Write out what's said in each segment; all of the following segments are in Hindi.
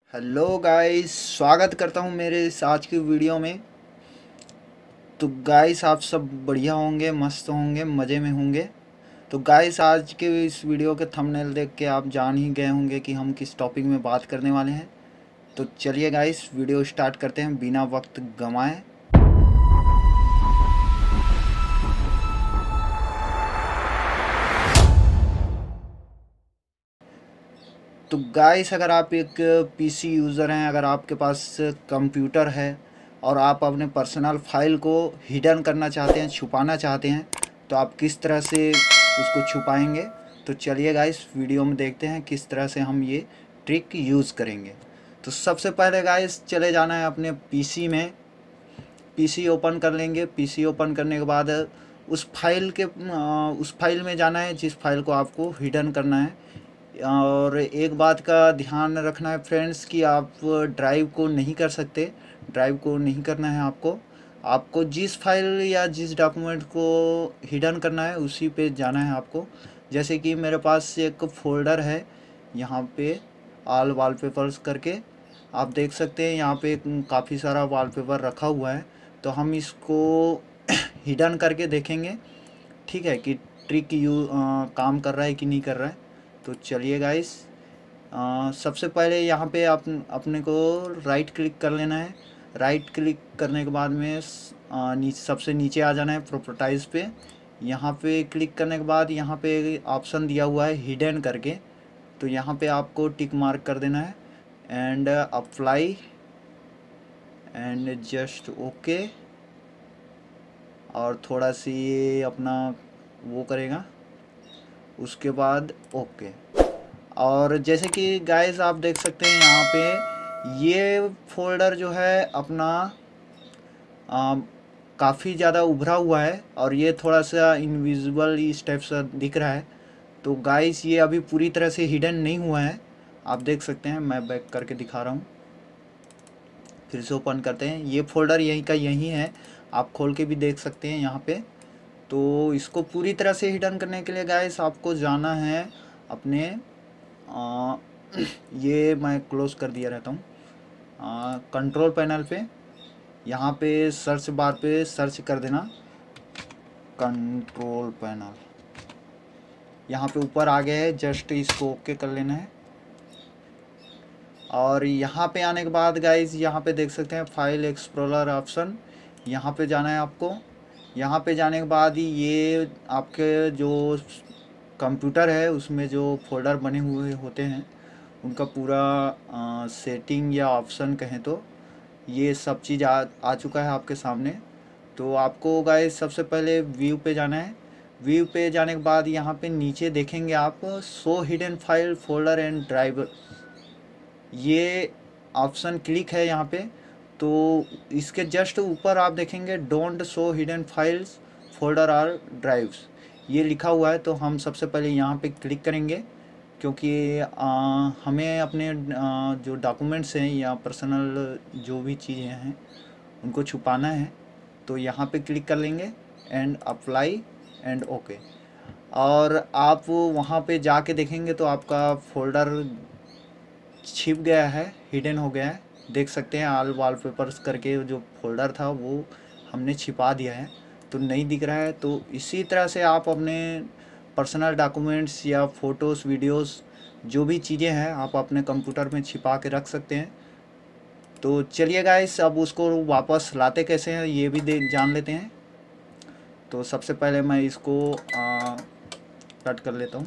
हेलो गाइस, स्वागत करता हूँ मेरे इस आज की वीडियो में। तो गाइस, आप सब बढ़िया होंगे, मस्त होंगे, मज़े में होंगे। तो गाइस, आज के इस वीडियो के थंबनेल देख के आप जान ही गए होंगे कि हम किस टॉपिक में बात करने वाले हैं। तो चलिए गाइस, वीडियो स्टार्ट करते हैं बिना वक्त गंवाए। तो गाइस, अगर आप एक पीसी यूज़र हैं, अगर आपके पास कंप्यूटर है और आप अपने पर्सनल फाइल को हिडन करना चाहते हैं, छुपाना चाहते हैं, तो आप किस तरह से उसको छुपाएंगे। तो चलिए गाइस, वीडियो में देखते हैं किस तरह से हम ये ट्रिक यूज़ करेंगे। तो सबसे पहले गाइस, चले जाना है अपने पीसी में। पीसी ओपन कर लेंगे। पीसी ओपन करने के बाद उस फाइल में जाना है जिस फाइल को आपको हिडन करना है। और एक बात का ध्यान रखना है फ्रेंड्स कि आप ड्राइव को नहीं कर सकते। ड्राइव को नहीं करना है आपको। आपको जिस फाइल या जिस डॉक्यूमेंट को हिडन करना है उसी पे जाना है आपको। जैसे कि मेरे पास एक फ़ोल्डर है यहाँ पे, ऑल वॉलपेपर्स करके। आप देख सकते हैं यहाँ पे काफ़ी सारा वॉलपेपर रखा हुआ है। तो हम इसको हिडन करके देखेंगे, ठीक है, कि ट्रिक काम कर रहा है कि नहीं कर रहा है। तो चलिए गाइस, सबसे पहले यहाँ पे आप अपने को राइट क्लिक कर लेना है। राइट क्लिक करने के बाद में सबसे नीचे आ जाना है प्रॉपर्टाइज पे। यहाँ पे क्लिक करने के बाद यहाँ पे ऑप्शन दिया हुआ है हिडन करके। तो यहाँ पे आपको टिक मार्क कर देना है and apply and just okay. और थोड़ा सी ये अपना वो करेगा, उसके बाद ओके। और जैसे कि गाइस आप देख सकते हैं यहाँ पे ये फोल्डर जो है अपना काफ़ी ज़्यादा उभरा हुआ है और ये थोड़ा सा इनविजिबल इस टाइप से दिख रहा है। तो गाइस, ये अभी पूरी तरह से हिडन नहीं हुआ है। आप देख सकते हैं, मैं बैक करके दिखा रहा हूँ। फिर से ओपन करते हैं। ये फोल्डर यहीं का यहीं है, आप खोल के भी देख सकते हैं यहाँ पे। तो इसको पूरी तरह से हिडन करने के लिए गाइस आपको जाना है अपने ये मैं क्लोज कर दिया रहता हूँ, कंट्रोल पैनल पे। यहाँ पे सर्च बार पे सर्च कर देना कंट्रोल पैनल। यहाँ पे ऊपर आ गया है, जस्ट इसको ओके कर लेना है। और यहाँ पे आने के बाद गाइस यहाँ पे देख सकते हैं फाइल एक्सप्लोरर ऑप्शन, यहाँ पे जाना है आपको। यहाँ पे जाने के बाद ही ये आपके जो कंप्यूटर है उसमें जो फोल्डर बने हुए होते हैं उनका पूरा सेटिंग या ऑप्शन कहें तो ये सब चीज़ आ चुका है आपके सामने। तो आपको गाइस सबसे पहले व्यू पे जाना है। व्यू पे जाने के बाद यहाँ पे नीचे देखेंगे आप show hidden file folder and drive, ये ऑप्शन क्लिक है यहाँ पे। तो इसके जस्ट ऊपर आप देखेंगे don't show hidden files folder और ड्राइव्स, ये लिखा हुआ है। तो हम सबसे पहले यहाँ पे क्लिक करेंगे क्योंकि हमें अपने जो डॉक्यूमेंट्स हैं या पर्सनल जो भी चीज़ें हैं उनको छुपाना है। तो यहाँ पे क्लिक कर लेंगे एंड अप्लाई एंड ओके। और आप वहाँ पे जाके देखेंगे तो आपका फोल्डर छिप गया है, हिडन हो गया है। देख सकते हैं ऑल वॉलपेपर्स करके जो फोल्डर था वो हमने छिपा दिया है, तो नहीं दिख रहा है। तो इसी तरह से आप अपने पर्सनल डॉक्यूमेंट्स या फ़ोटोज़ वीडियोस जो भी चीज़ें हैं आप अपने कंप्यूटर में छिपा के रख सकते हैं। तो चलिए गाइस, अब उसको वापस लाते कैसे हैं ये भी जान लेते हैं। तो सबसे पहले मैं इसको कट कर लेता हूँ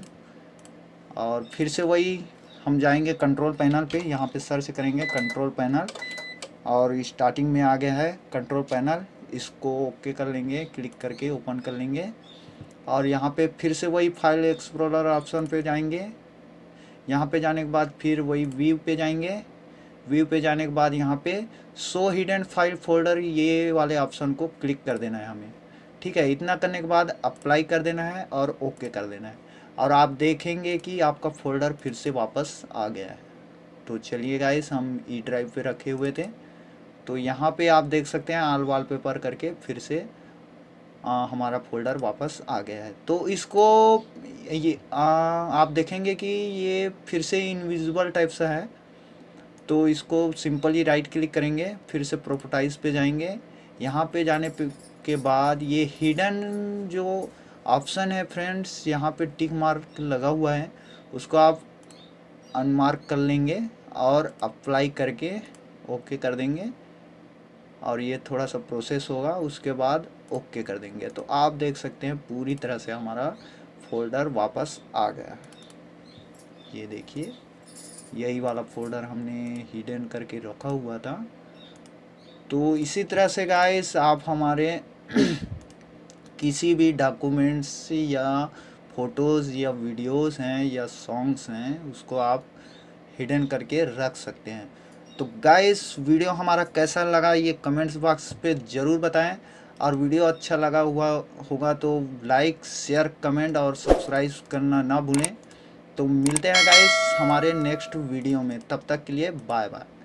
और फिर से वही हम जाएंगे कंट्रोल पैनल पे। यहाँ पे सर्च करेंगे कंट्रोल पैनल और स्टार्टिंग में आ गया है कंट्रोल पैनल, इसको ओके कर लेंगे, क्लिक करके ओपन कर लेंगे। और यहाँ पे फिर से वही फाइल एक्सप्लोरर ऑप्शन पे जाएंगे। यहाँ पे जाने के बाद फिर वही व्यू पे जाएंगे। व्यू पे जाने के बाद यहाँ पे शो हिडन फाइल फोल्डर ये वाले ऑप्शन को क्लिक कर देना है हमें, ठीक है। इतना करने के बाद अप्लाई कर देना है और ओके कर देना है और आप देखेंगे कि आपका फोल्डर फिर से वापस आ गया है। तो चलिए गाइस, हम ई ड्राइव पे रखे हुए थे तो यहाँ पे आप देख सकते हैं ऑल वॉलपेपर करके फिर से हमारा फोल्डर वापस आ गया है। तो इसको ये आप देखेंगे कि ये फिर से इनविजिबल टाइप सा है। तो इसको सिंपली राइट क्लिक करेंगे, फिर से प्रोपर्टाइज पे जाएंगे। यहाँ पे जाने के बाद ये हिडन जो ऑप्शन है फ्रेंड्स, यहाँ पे टिक मार्क लगा हुआ है, उसको आप अनमार्क कर लेंगे और अप्लाई करके ओके कर देंगे। और ये थोड़ा सा प्रोसेस होगा, उसके बाद ओके कर देंगे। तो आप देख सकते हैं पूरी तरह से हमारा फोल्डर वापस आ गया। ये देखिए, यही वाला फोल्डर हमने हिडन करके रखा हुआ था। तो इसी तरह से गाइस आप हमारे किसी भी डॉक्यूमेंट्स या फ़ोटोज़ या वीडियोज़ हैं या सॉन्ग्स हैं, उसको आप हिडन करके रख सकते हैं। तो गाइस वीडियो हमारा कैसा लगा ये कमेंट्स बॉक्स पे ज़रूर बताएं, और वीडियो अच्छा लगा हुआ होगा तो लाइक शेयर कमेंट और सब्सक्राइब करना ना भूलें। तो मिलते हैं गाइस हमारे नेक्स्ट वीडियो में, तब तक के लिए बाय बाय।